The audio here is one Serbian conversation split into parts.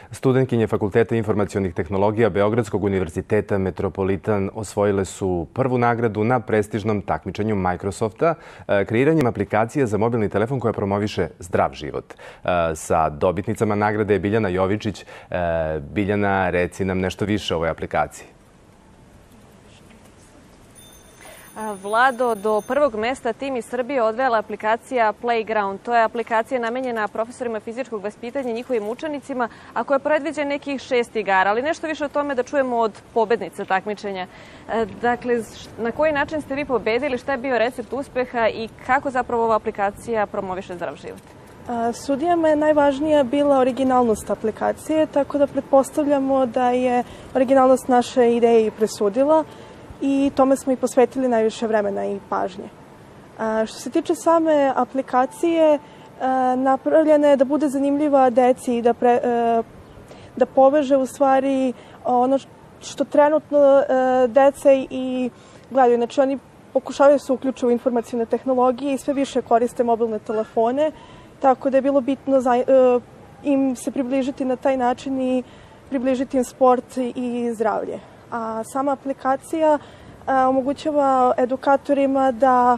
Studentkinje Fakulteta informacionih tehnologija Beogradskog univerziteta Metropolitan osvojile su prvu nagradu na prestižnom takmičenju Microsofta kreiranjem aplikacije za mobilni telefon koja promoviše zdrav život. Sa dobitnicama nagrade je Biljana Jovičić. Biljana, reci nam nešto više o ovoj aplikaciji. Vlado, do prvog mesta tim iz Srbije odvela aplikacija Playground. To je aplikacija namenjena profesorima fizičkog vaspitanja i njihovim učenicima, a koja predviđa nekih 6 igara. Ali nešto više o tome da čujemo od pobednice takmičenja. Dakle, na koji način ste vi pobedili, šta je bio recept uspeha i kako zapravo ova aplikacija promoviše zdrav život? Sudijama je najvažnija bila originalnost aplikacije, tako da pretpostavljamo da je originalnost naše ideje i presudila. I tome smo i posvetili najviše vremena i pažnje. Što se tiče same aplikacije, napravljena je da bude zanimljiva deci i da poveže u stvari ono što trenutno deca i gledaju. Znači oni pokušavaju se uključiti u informacione tehnologije i sve više koriste mobilne telefone, tako da je bilo bitno im se približiti na taj način i približiti im sport i zdravlje. A sama aplikacija omogućava edukatorima da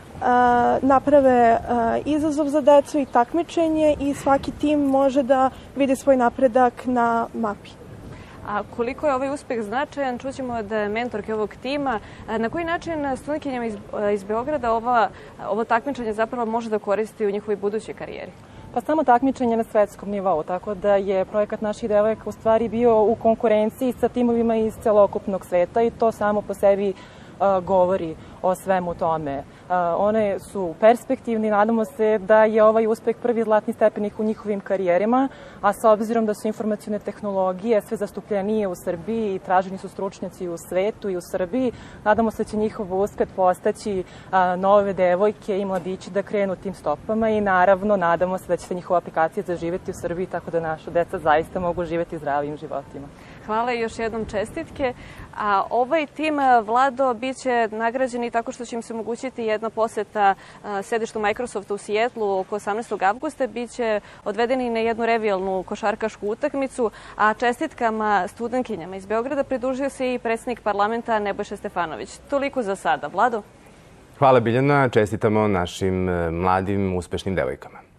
naprave izazov za decu i takmičenje i svaki tim može da vidi svoj napredak na mapi. A koliko je ovaj uspeh značajan, čućemo od mentorke ovog tima. Na koji način studentkinjama iz Beograda ovo takmičenje zapravo može da koristi u njihovoj budućoj karijeri? Pa samo takmičenje na svetskom nivou, tako da je projekat naših devojaka u stvari bio u konkurenciji sa timovima iz celokupnog sveta i to samo po sebi govori o svemu tome. One su perspektivni, nadamo se da je ovaj uspeh prvi zlatni stepenik u njihovim karijerima, a s obzirom da su informacione tehnologije sve zastupljenije u Srbiji i traženi su stručnjaci u svetu i u Srbiji, nadamo se da će njihov uspeh postaći nove devojke i mladići da krenu tim stopama i naravno nadamo se da će se njihova aplikacija zaživeti u Srbiji tako da naša deca zaista mogu živeti zdravim životima. Hvala i još jednom čestitke. A ovaj tim, Vlado, bit će nagrađeni tako što će im se omogućiti jedna poseta sedištu Microsofta u Sijetlu oko 18. avgusta. Biće odvedeni na jednu revijalnu košarkašku utakmicu, a čestitkama studentkinjama iz Beograda pridružio se i predsjednik parlamenta Nebojša Stefanović. Toliko za sada. Vlado? Hvala Biljana, čestitamo našim mladim uspešnim devojkama.